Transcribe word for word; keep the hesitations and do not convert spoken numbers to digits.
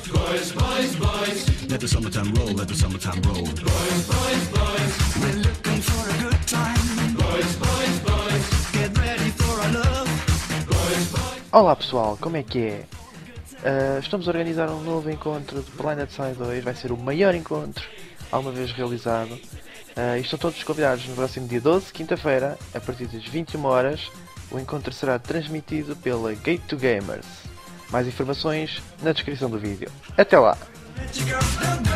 Boys, boys, boys. Let the summertime roll, let the summertime roll. Boys, boys, boys. We're looking for a good time. Boys, boys, boys. Get ready for our love. Boys, boys. Olá pessoal, como é que é? Uh, estamos a organizar um novo encontro de Blinded Side dois, vai ser o maior encontro alguma vez realizado. Uh, e estão todos convidados no próximo dia doze, quinta-feira, a partir das vinte e uma horas. O encontro será transmitido pela Gate to Gamers. Mais informações na descrição do vídeo. Até lá! Let your girls know.